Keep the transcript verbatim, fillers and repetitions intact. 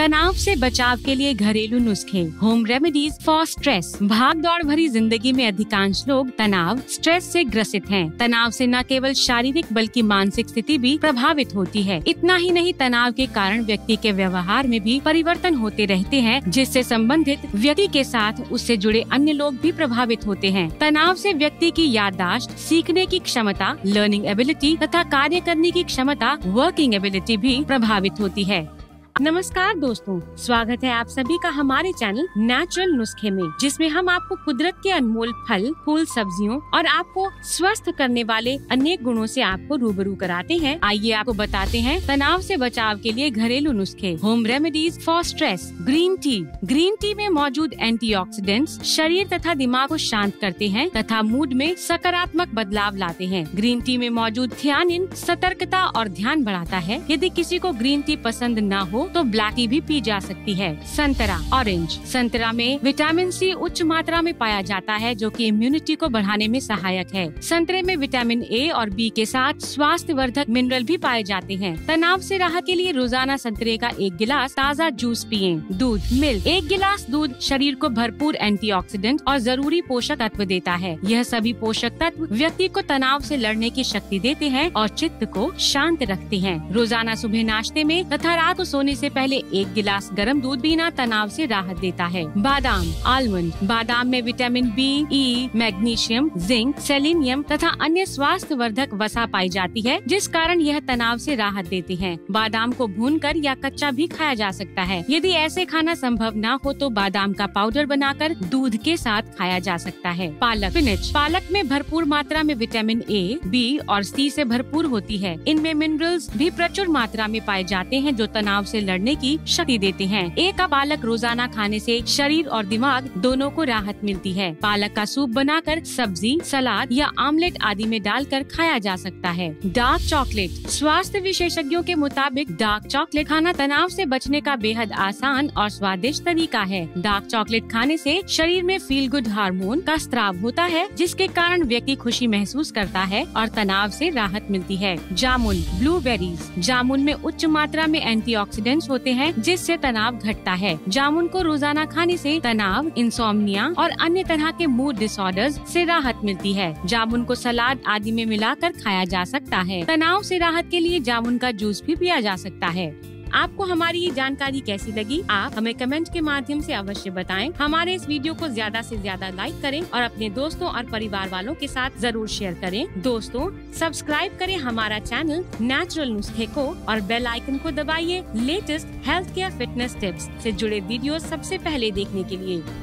तनाव से बचाव के लिए घरेलू नुस्खे, होम रेमेडीज फॉर स्ट्रेस। भाग दौड़ भरी जिंदगी में अधिकांश लोग तनाव, स्ट्रेस से ग्रसित हैं। तनाव से न केवल शारीरिक बल्कि मानसिक स्थिति भी प्रभावित होती है। इतना ही नहीं, तनाव के कारण व्यक्ति के व्यवहार में भी परिवर्तन होते रहते हैं, जिससे संबंधित व्यक्ति के साथ उससे जुड़े अन्य लोग भी प्रभावित होते हैं। तनाव से व्यक्ति की याददाश्त, सीखने की क्षमता, लर्निंग एबिलिटी तथा कार्य करने की क्षमता, वर्किंग एबिलिटी भी प्रभावित होती है। नमस्कार दोस्तों, स्वागत है आप सभी का हमारे चैनल नेचुरल नुस्खे में, जिसमें हम आपको कुदरत के अनमोल फल, फूल, सब्जियों और आपको स्वस्थ करने वाले अनेक गुणों से आपको रूबरू कराते हैं। आइए आपको बताते हैं तनाव से बचाव के लिए घरेलू नुस्खे, home remedies for stress. Green tea. Green tea में मौजूद एंटीऑक्सीडेंट्स शरीर तथा दिमाग को शांत करते हैं तथा मूड में सकारात्मक बदलाव लाते हैं। ग्रीन टी में मौजूद थियानिन सतर्कता और ध्यान बढ़ाता है। यदि किसी को ग्रीन टी पसंद न हो तो ब्लैक टी भी पी जा सकती है। संतरा। ऑरेंज। संतरा में विटामिन सी उच्च मात्रा में पाया जाता है, जो कि इम्यूनिटी को बढ़ाने में सहायक है। संतरे में विटामिन ए और बी के साथ स्वास्थ्य वर्धक मिनरल भी पाए जाते हैं। तनाव से राहत के लिए रोजाना संतरे का एक गिलास ताज़ा जूस पिएं। दूध। मिल्क। एक गिलास दूध शरीर को भरपूर एंटीऑक्सीडेंट और जरूरी पोषक तत्व देता है। यह सभी पोषक तत्व व्यक्ति को तनाव से लड़ने की शक्ति देते हैं और चित्त को शांत रखते हैं। रोजाना सुबह नाश्ते में तथा रात को सोने से पहले एक गिलास गर्म दूध पीना तनाव से राहत देता है। बादाम। आलमंड। बादाम में vitamin B, E, magnesium, zinc, selenium तथा अन्य स्वास्थ्य वर्धक वसा पाई जाती है, जिस कारण यह तनाव से राहत देती है। बादाम को भूनकर या कच्चा भी खाया जा सकता है। यदि ऐसे खाना संभव न हो तो बादाम का पाउडर बनाकर दूध के साथ खाया जा सकता है। पालक। स्पिनच। पालक में भरपूर मात्रा में विटामिन ए, बी और सी से भरपूर होती है। इनमें मिनरल्स भी प्रचुर मात्रा में पाए जाते हैं, जो तनाव से लड़ने की शक्ति देते हैं। एक कप पालक रोजाना खाने से शरीर और दिमाग दोनों को राहत मिलती है। पालक का सूप बनाकर सब्जी, सलाद या आमलेट आदि में डालकर खाया जा सकता है। Dark chocolate. स्वास्थ्य विशेषज्ञों के मुताबिक डार्क चॉकलेट खाना तनाव से बचने का बेहद आसान और स्वादिष्ट तरीका है। डार्क चॉकलेट खाने से शरीर में फील गुड हार्मोन का स्त्राव होता है, जिसके कारण व्यक्ति खुशी महसूस करता है और तनाव से राहत मिलती है। जामुन। ब्लूबेरीज। जामुन में उच्च मात्रा में एंटीऑक्सीडेंट्स होते हैं, जिससे तनाव घटता है। जामुन को रोजाना खाने से तनाव, इंसोम्निया और अन्य तरह के मूड डिसऑर्डर्स से राहत मिलती है। जामुन को सलाद आदि में मिलाकर खाया जा सकता है। तनाव से राहत के लिए जामुन का जूस भी पिया जा सकता है। आपको हमारी ये जानकारी कैसी लगी? आप हमें कमेंट के माध्यम से अवश्य बताएं। हमारे इस वीडियो को ज्यादा से ज्यादा लाइक करें और अपने दोस्तों और परिवार वालों के साथ जरूर शेयर करें। दोस्तों, सब्सक्राइब करें हमारा चैनल नेचुरल नुस्खे को और बेल आइकन को दबाइए latest health care fitness tips से जुड़े वीडियो सबसे पहले देखने के लिए।